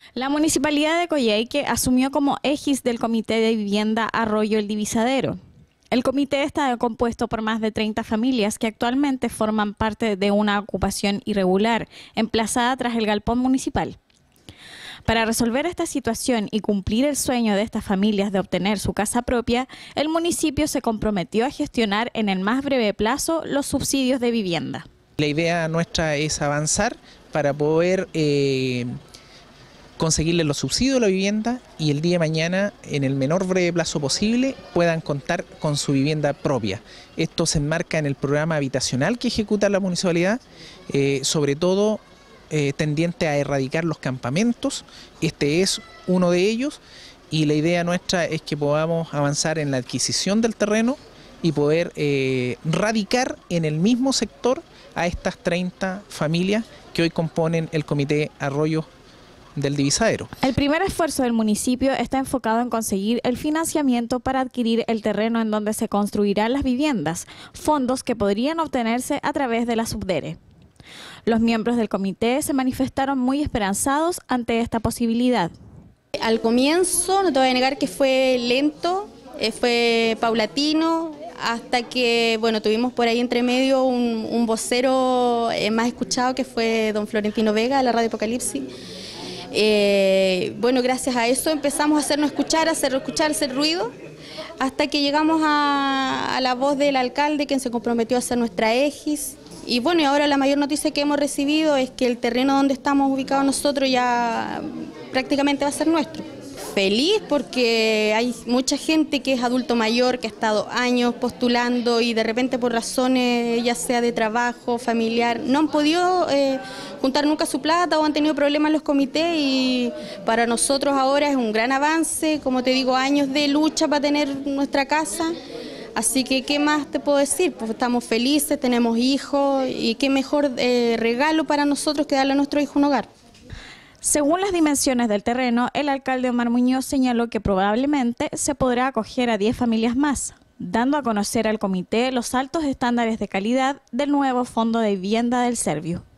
La Municipalidad de Coyhaique asumió como égis del Comité de Vivienda Arroyo El Divisadero. El comité está compuesto por más de 30 familias que actualmente forman parte de una ocupación irregular emplazada tras el galpón municipal. Para resolver esta situación y cumplir el sueño de estas familias de obtener su casa propia, el municipio se comprometió a gestionar en el más breve plazo los subsidios de vivienda. La idea nuestra es avanzar para poder conseguirle los subsidios a la vivienda y el día de mañana, en el menor breve plazo posible, puedan contar con su vivienda propia. Esto se enmarca en el programa habitacional que ejecuta la municipalidad, sobre todo tendiente a erradicar los campamentos. Este es uno de ellos y la idea nuestra es que podamos avanzar en la adquisición del terreno y poder radicar en el mismo sector a estas 30 familias que hoy componen el Comité Arroyo del Divisadero. El primer esfuerzo del municipio está enfocado en conseguir el financiamiento para adquirir el terreno en donde se construirán las viviendas, fondos que podrían obtenerse a través de la Subdere. Los miembros del comité se manifestaron muy esperanzados ante esta posibilidad. Al comienzo, no te voy a negar que fue lento, fue paulatino, hasta que tuvimos por ahí entre medio un vocero más escuchado que fue don Florentino Vega de la Radio Apocalipsis. Gracias a eso empezamos a hacernos escuchar, hacer ruido, hasta que llegamos a la voz del alcalde, quien se comprometió a ser nuestra égis. Y ahora la mayor noticia que hemos recibido es que el terreno donde estamos ubicados nosotros ya prácticamente va a ser nuestro. Feliz porque hay mucha gente que es adulto mayor, que ha estado años postulando y de repente por razones ya sea de trabajo, familiar, no han podido juntar nunca su plata o han tenido problemas en los comités, y para nosotros ahora es un gran avance, como te digo, años de lucha para tener nuestra casa. Así que, ¿qué más te puedo decir? Pues estamos felices, tenemos hijos y qué mejor regalo para nosotros que darle a nuestro hijo un hogar. Según las dimensiones del terreno, el alcalde Omar Muñoz señaló que probablemente se podrá acoger a 10 familias más, dando a conocer al comité los altos estándares de calidad del nuevo Fondo de Vivienda del Serviu.